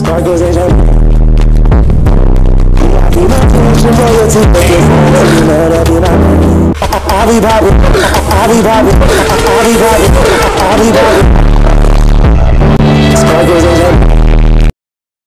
Sparkles and champagne. I be my passion, loyalty, but your friends, you know that be my name. I be poppin', I be poppin', I be poppin', I be poppin'. Sparkles and champagne.